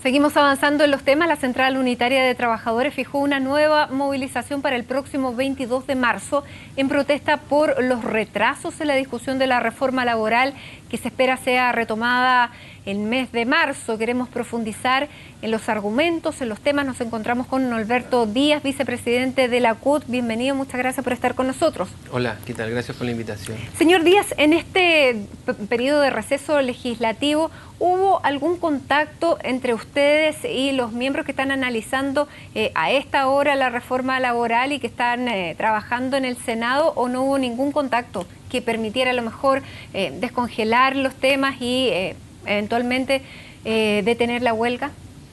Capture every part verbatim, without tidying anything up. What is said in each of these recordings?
Seguimos avanzando en los temas. La Central Unitaria de Trabajadores fijó una nueva movilización para el próximo veintidós de marzo en protesta por los retrasos en la discusión de la reforma laboral que se espera sea retomada el mes de marzo. Queremos profundizar en los argumentos, en los temas. Nos encontramos con Norberto Díaz, vicepresidente de la C U T. Bienvenido, muchas gracias por estar con nosotros. Hola, ¿qué tal? Gracias por la invitación. Señor Díaz, en este periodo de receso legislativo, ¿hubo algún contacto entre ustedes y los miembros que están analizando eh, a esta hora la reforma laboral y que están eh, trabajando en el Senado, o no hubo ningún contacto que permitiera a lo mejor eh, descongelar los temas y eh, eventualmente eh, detener la huelga?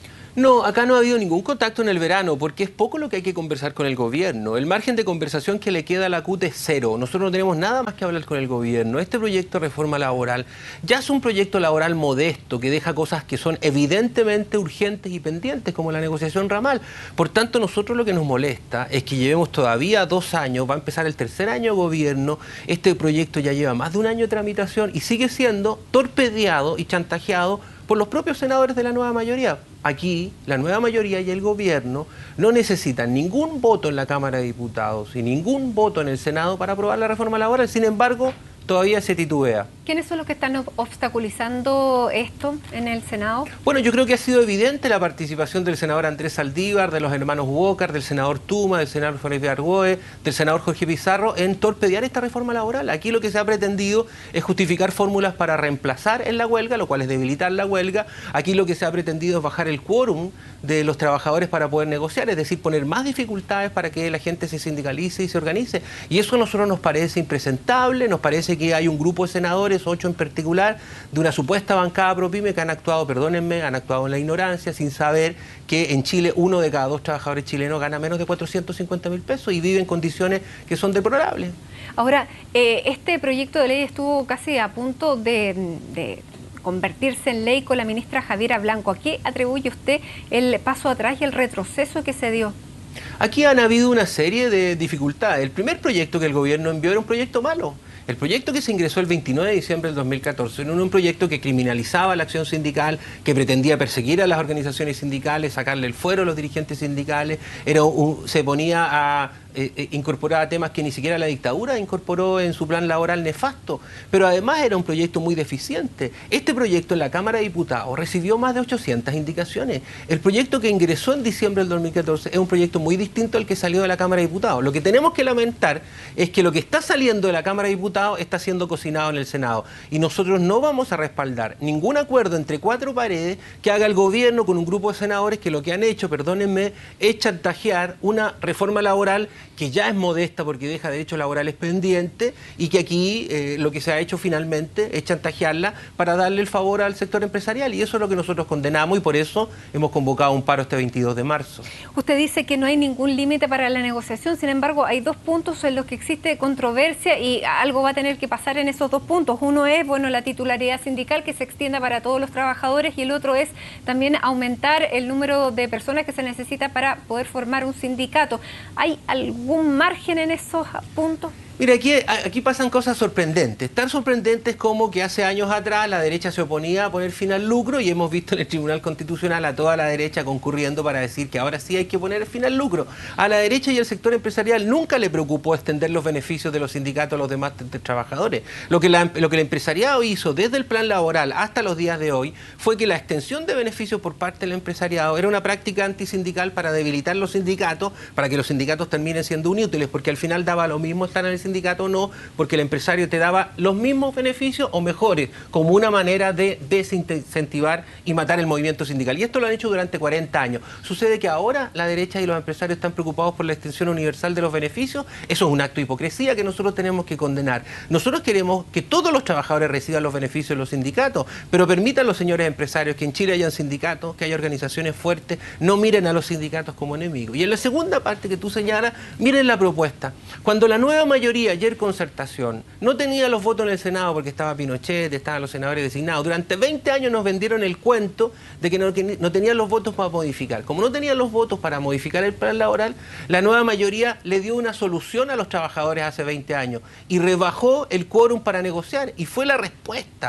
No, acá no ha habido ningún contacto en el verano, porque es poco lo que hay que conversar con el gobierno. El margen de conversación que le queda a la C U T es cero. Nosotros no tenemos nada más que hablar con el gobierno. Este proyecto de reforma laboral ya es un proyecto laboral modesto, que deja cosas que son evidentemente urgentes y pendientes, como la negociación ramal. Por tanto, nosotros lo que nos molesta es que llevemos todavía dos años, va a empezar el tercer año de gobierno, este proyecto ya lleva más de un año de tramitación y sigue siendo torpedeado y chantajeado por los propios senadores de la nueva mayoría. Aquí, la nueva mayoría y el gobierno no necesitan ningún voto en la Cámara de Diputados y ningún voto en el Senado para aprobar la reforma laboral. Sin embargo, todavía se titubea. ¿Quiénes son los que están obstaculizando esto en el Senado? Bueno, yo creo que ha sido evidente la participación del senador Andrés Saldívar, de los hermanos Walker, del senador Tuma, del senador Felipe Argoe, del senador Jorge Pizarro, en torpedear esta reforma laboral. Aquí lo que se ha pretendido es justificar fórmulas para reemplazar en la huelga, lo cual es debilitar la huelga. Aquí lo que se ha pretendido es bajar el quórum de los trabajadores para poder negociar, es decir, poner más dificultades para que la gente se sindicalice y se organice. Y eso a nosotros nos parece impresentable, nos parece que hay un grupo de senadores, ocho en particular, de una supuesta bancada ProPyme que han actuado, perdónenme, han actuado en la ignorancia, sin saber que en Chile uno de cada dos trabajadores chilenos gana menos de cuatrocientos cincuenta mil pesos y vive en condiciones que son deplorables. Ahora, eh, este proyecto de ley estuvo casi a punto de, de convertirse en ley con la ministra Javiera Blanco. ¿A qué atribuye usted el paso atrás y el retroceso que se dio? Aquí han habido una serie de dificultades. El primer proyecto que el gobierno envió era un proyecto malo. El proyecto que se ingresó el veintinueve de diciembre del dos mil catorce era un proyecto que criminalizaba la acción sindical, que pretendía perseguir a las organizaciones sindicales, sacarle el fuero a los dirigentes sindicales, era un, se ponía a eh, incorporar temas que ni siquiera la dictadura incorporó en su plan laboral nefasto, pero además era un proyecto muy deficiente. Este proyecto en la Cámara de Diputados recibió más de ochocientas indicaciones. El proyecto que ingresó en diciembre del dos mil catorce es un proyecto muy distinto al que salió de la Cámara de Diputados. Lo que tenemos que lamentar es que lo que está saliendo de la Cámara de Diputados está siendo cocinado en el Senado, y nosotros no vamos a respaldar ningún acuerdo entre cuatro paredes que haga el gobierno con un grupo de senadores que lo que han hecho, perdónenme, es chantajear una reforma laboral que ya es modesta porque deja derechos laborales pendientes, y que aquí eh, lo que se ha hecho finalmente es chantajearla para darle el favor al sector empresarial, y eso es lo que nosotros condenamos, y por eso hemos convocado un paro este veintidós de marzo. Usted dice que no hay ningún límite para la negociación, sin embargo hay dos puntos en los que existe controversia y algo va a tener que pasar en esos dos puntos. Uno es, bueno, la titularidad sindical, que se extienda para todos los trabajadores, y el otro es también aumentar el número de personas que se necesita para poder formar un sindicato. ¿Hay algún margen en esos puntos? Mira, aquí, aquí pasan cosas sorprendentes, tan sorprendentes como que hace años atrás la derecha se oponía a poner fin al lucro, y hemos visto en el Tribunal Constitucional a toda la derecha concurriendo para decir que ahora sí hay que poner fin al lucro. A la derecha y al sector empresarial nunca le preocupó extender los beneficios de los sindicatos a los demás de trabajadores. Lo que, la, lo que el empresariado hizo desde el plan laboral hasta los días de hoy fue que la extensión de beneficios por parte del empresariado era una práctica antisindical para debilitar los sindicatos, para que los sindicatos terminen siendo inútiles, porque al final daba lo mismo estar en el sindicato sindicato o no, porque el empresario te daba los mismos beneficios o mejores, como una manera de desincentivar y matar el movimiento sindical. Y esto lo han hecho durante cuarenta años. Sucede que ahora la derecha y los empresarios están preocupados por la extensión universal de los beneficios. Eso es un acto de hipocresía que nosotros tenemos que condenar. Nosotros queremos que todos los trabajadores reciban los beneficios de los sindicatos, pero permitan los señores empresarios que en Chile hayan sindicatos, que haya organizaciones fuertes, no miren a los sindicatos como enemigos. Y en la segunda parte que tú señalas, miren la propuesta. Cuando la nueva mayoría, ayer Concertación, no tenía los votos en el Senado porque estaba Pinochet, estaban los senadores designados, durante veinte años nos vendieron el cuento de que no, que no tenían los votos para modificar. Como no tenían los votos para modificar el plan laboral, la nueva mayoría le dio una solución a los trabajadores hace veinte años y rebajó el quórum para negociar, y fue la respuesta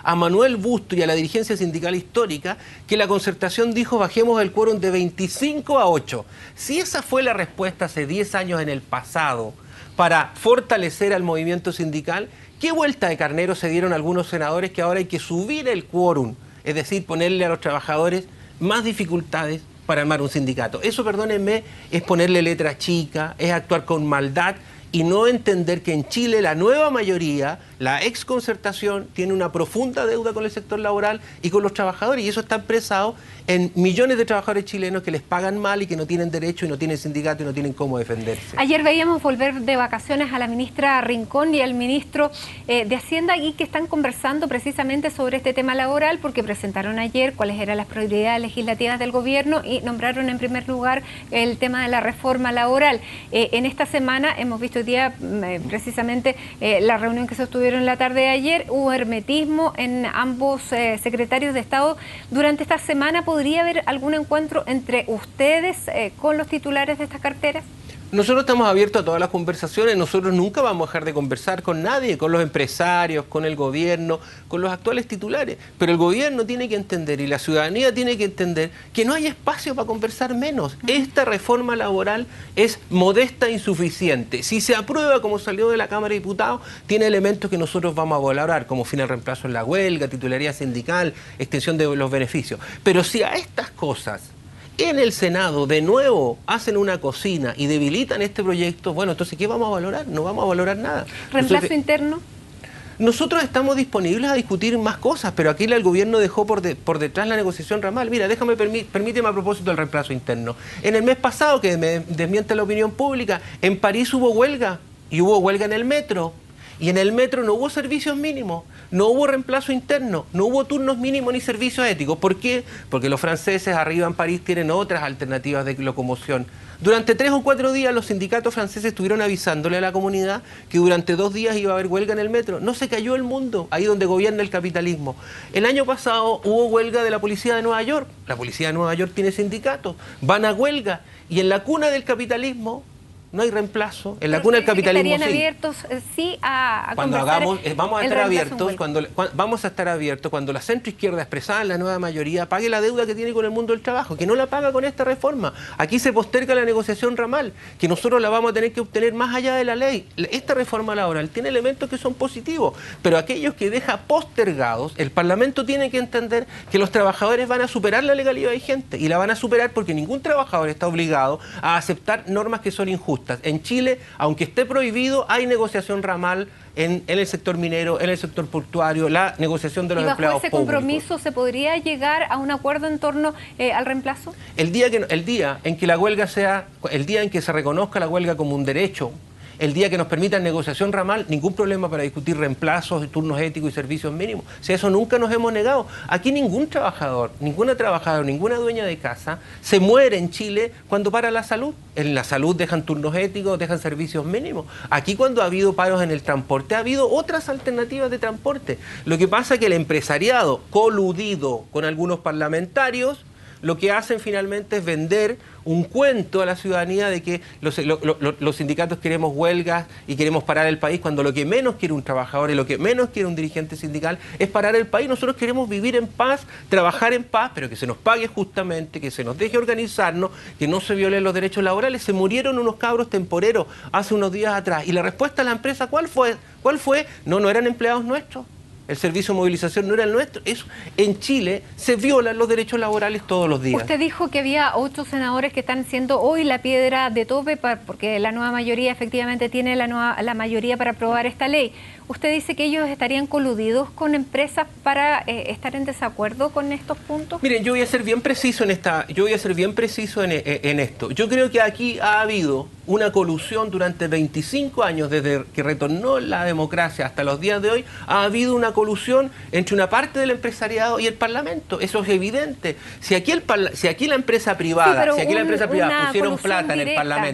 a Manuel Busto y a la dirigencia sindical histórica que la concertación dijo bajemos el quórum de veinticinco a ocho. Si esa fue la respuesta hace diez años en el pasado para fortalecer al movimiento sindical, ¿qué vuelta de carnero se dieron algunos senadores que ahora hay que subir el quórum? Es decir, ponerle a los trabajadores más dificultades para armar un sindicato. Eso, perdónenme, es ponerle letra chica, es actuar con maldad y no entender que en Chile la nueva mayoría, la exconcertación, tiene una profunda deuda con el sector laboral y con los trabajadores, y eso está expresado en millones de trabajadores chilenos que les pagan mal y que no tienen derecho y no tienen sindicato y no tienen cómo defenderse. Ayer veíamos volver de vacaciones a la ministra Rincón y al ministro eh, de Hacienda y que están conversando precisamente sobre este tema laboral porque presentaron ayer cuáles eran las prioridades legislativas del gobierno y nombraron en primer lugar el tema de la reforma laboral. Eh, en esta semana hemos visto hoy día eh, precisamente eh, la reunión que se tuvieron la tarde de ayer, hubo hermetismo en ambos eh, secretarios de Estado. Durante esta semana, ¿podría haber algún encuentro entre ustedes eh, con los titulares de estas carteras? Nosotros estamos abiertos a todas las conversaciones, nosotros nunca vamos a dejar de conversar con nadie, con los empresarios, con el gobierno, con los actuales titulares, pero el gobierno tiene que entender y la ciudadanía tiene que entender que no hay espacio para conversar menos. Esta reforma laboral es modesta e insuficiente. Si se aprueba como salió de la Cámara de Diputados, tiene elementos que nosotros vamos a valorar, como fin al reemplazo en la huelga, titularidad sindical, extensión de los beneficios. Pero si a estas cosas en el Senado de nuevo hacen una cocina y debilitan este proyecto, bueno, entonces ¿qué vamos a valorar? No vamos a valorar nada. ¿Reemplazo Entonces, interno? Nosotros estamos disponibles a discutir más cosas, pero aquí el gobierno dejó por, de, por detrás la negociación ramal. Mira, déjame, permí, permíteme a propósito del reemplazo interno. En el mes pasado, que me desmiente la opinión pública, en París hubo huelga y hubo huelga en el metro. Y en el metro no hubo servicios mínimos, no hubo reemplazo interno, no hubo turnos mínimos ni servicios éticos. ¿Por qué? Porque los franceses arriba en París tienen otras alternativas de locomoción. Durante tres o cuatro días los sindicatos franceses estuvieron avisándole a la comunidad que durante dos días iba a haber huelga en el metro. No se cayó el mundo, ahí donde gobierna el capitalismo. El año pasado hubo huelga de la policía de Nueva York. La policía de Nueva York tiene sindicatos, van a huelga y en la cuna del capitalismo no hay reemplazo. En la cuna del capitalismo estarían sí. abiertos eh, sí a, a cuando hagamos, eh, vamos a estar abiertos cuando, cuando vamos a estar abiertos cuando la centroizquierda expresada en la nueva mayoría pague la deuda que tiene con el mundo del trabajo, que no la paga con esta reforma. Aquí se posterga la negociación ramal, que nosotros la vamos a tener que obtener más allá de la ley. Esta reforma laboral tiene elementos que son positivos, pero aquellos que deja postergados, el Parlamento tiene que entender que los trabajadores van a superar la legalidad vigente y la van a superar porque ningún trabajador está obligado a aceptar normas que son injustas. En Chile, aunque esté prohibido, hay negociación ramal en, en el sector minero, en el sector portuario, la negociación de los empleados públicos. ¿Y bajo ese compromiso se podría llegar a un acuerdo en torno eh, al reemplazo? El día, que, el día en que la huelga sea, el día en que se reconozca la huelga como un derecho, el día que nos permitan negociación ramal, ningún problema para discutir reemplazos, turnos éticos y servicios mínimos. Si eso nunca nos hemos negado. Aquí ningún trabajador, ninguna trabajadora, ninguna dueña de casa se muere en Chile cuando para la salud. En la salud dejan turnos éticos, dejan servicios mínimos. Aquí cuando ha habido paros en el transporte, ha habido otras alternativas de transporte. Lo que pasa es que el empresariado, coludido con algunos parlamentarios, lo que hacen finalmente es vender un cuento a la ciudadanía de que los, lo, lo, los sindicatos queremos huelgas y queremos parar el país, cuando lo que menos quiere un trabajador y lo que menos quiere un dirigente sindical es parar el país. Nosotros queremos vivir en paz, trabajar en paz, pero que se nos pague justamente, que se nos deje organizarnos, que no se violen los derechos laborales. Se murieron unos cabros temporeros hace unos días atrás y la respuesta a la empresa, ¿cuál fue? ¿Cuál fue? No, no eran empleados nuestros. El servicio de movilización no era el nuestro. Eso, en Chile se violan los derechos laborales todos los días. Usted dijo que había ocho senadores que están siendo hoy la piedra de tope para, porque la nueva mayoría efectivamente tiene la, nueva, la mayoría para aprobar esta ley. ¿Usted dice que ellos estarían coludidos con empresas para eh, estar en desacuerdo con estos puntos? Miren, yo voy a ser bien preciso en esta, yo voy a ser bien preciso en, en, en esto. Yo creo que aquí ha habido una colusión durante veinticinco años, desde que retornó la democracia hasta los días de hoy, ha habido una colusión entre una parte del empresariado y el Parlamento. Eso es evidente. Si aquí, el, si aquí la empresa privada, sí, si aquí la empresa privada pusieron plata en el Parlamento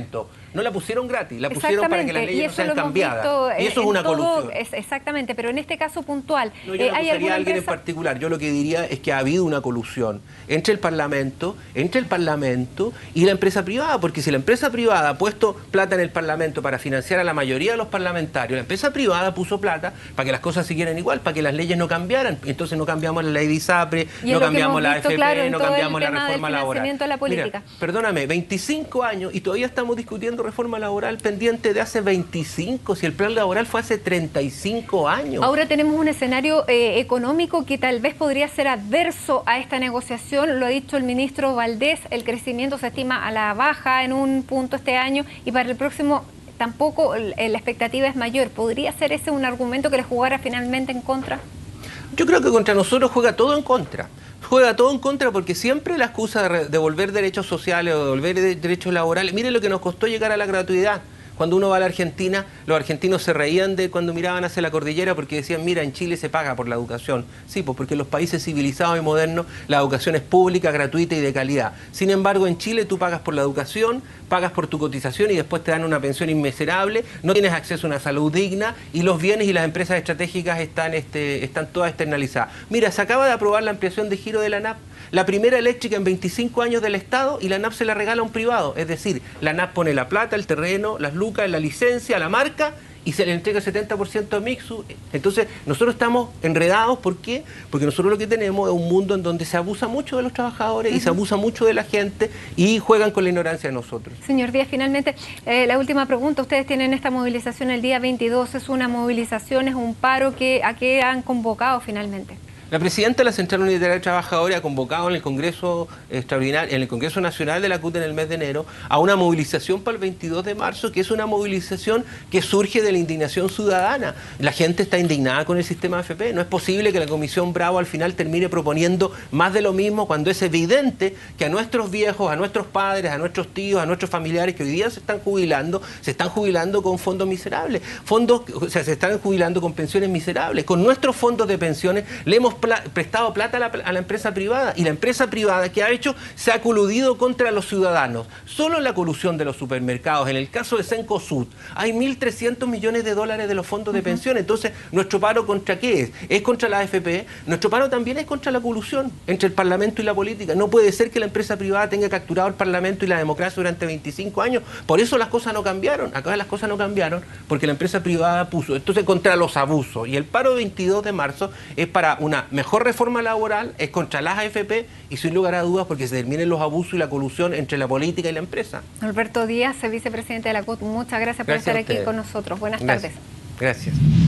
No la pusieron gratis, la pusieron para que las leyes no sean cambiadas. Y eso es una colusión. Es, exactamente, pero en este caso puntual, no, yo eh, no ¿hay alguien empresa? en particular. Yo lo que diría es que ha habido una colusión entre el Parlamento, entre el Parlamento y la empresa privada, porque si la empresa privada ha puesto plata en el Parlamento para financiar a la mayoría de los parlamentarios, la empresa privada puso plata para que las cosas siguieran igual, para que las leyes no cambiaran. Entonces no cambiamos la ley de ISAPRE, no cambiamos la A F P, claro, no cambiamos la reforma laboral. De la política. Mira, perdóname, veinticinco años y todavía estamos discutiendo reforma laboral pendiente de hace veinticinco, si el plan laboral fue hace treinta y cinco años. Ahora tenemos un escenario eh, económico que tal vez podría ser adverso a esta negociación, lo ha dicho el ministro Valdés, el crecimiento se estima a la baja en un punto este año y para el próximo tampoco la expectativa es mayor. ¿Podría ser ese un argumento que le jugara finalmente en contra? Yo creo que contra nosotros juega todo en contra. Juega todo en contra porque siempre la excusa de devolver derechos sociales o devolver derechos laborales. Mire lo que nos costó llegar a la gratuidad. Cuando uno va a la Argentina, los argentinos se reían de cuando miraban hacia la cordillera porque decían, mira, en Chile se paga por la educación. Sí, pues porque en los países civilizados y modernos la educación es pública, gratuita y de calidad. Sin embargo, en Chile tú pagas por la educación, pagas por tu cotización y después te dan una pensión inmiserable, no tienes acceso a una salud digna y los bienes y las empresas estratégicas están, este, están todas externalizadas. Mira, se acaba de aprobar la ampliación de giro de la A N A P. La primera eléctrica en veinticinco años del Estado y la A N A P se la regala a un privado. Es decir, la A N A P pone la plata, el terreno, las lucas, la licencia, la marca y se le entrega el setenta por ciento a Mixu. Entonces, nosotros estamos enredados. ¿Por qué? Porque nosotros lo que tenemos es un mundo en donde se abusa mucho de los trabajadores uh-huh. y se abusa mucho de la gente y juegan con la ignorancia de nosotros. Señor Díaz, finalmente, eh, la última pregunta. Ustedes tienen esta movilización el día veintidós. ¿Es una movilización, es un paro? Que, ¿A qué han convocado finalmente? La presidenta de la Central Unitaria de Trabajadores ha convocado en el Congreso extraordinario, en el Congreso Nacional de la C U T en el mes de enero, a una movilización para el veintidós de marzo, que es una movilización que surge de la indignación ciudadana. La gente está indignada con el sistema A F P. No es posible que la Comisión Bravo al final termine proponiendo más de lo mismo cuando es evidente que a nuestros viejos, a nuestros padres, a nuestros tíos, a nuestros familiares que hoy día se están jubilando, se están jubilando con fondos miserables. Fondos, o sea, se están jubilando con pensiones miserables. Con nuestros fondos de pensiones le hemos prestado plata a la, a la empresa privada y la empresa privada que ha hecho se ha coludido contra los ciudadanos. Solo en la colusión de los supermercados, en el caso de Cencosud, hay mil trescientos millones de dólares de los fondos de pensión. Entonces, ¿nuestro paro contra qué es? ¿Es contra la A F P? Nuestro paro también es contra la colusión entre el Parlamento y la política. No puede ser que la empresa privada tenga capturado el Parlamento y la democracia durante veinticinco años. Por eso las cosas no cambiaron. Acá las cosas no cambiaron porque la empresa privada puso. Entonces, contra los abusos. Y el paro veintidós de marzo es para una mejor reforma laboral, es contra las A F P y sin lugar a dudas porque se terminen los abusos y la colusión entre la política y la empresa. Alberto Díaz, vicepresidente de la C U T, muchas gracias por Gracias estar aquí con nosotros. Buenas Gracias. tardes. Gracias.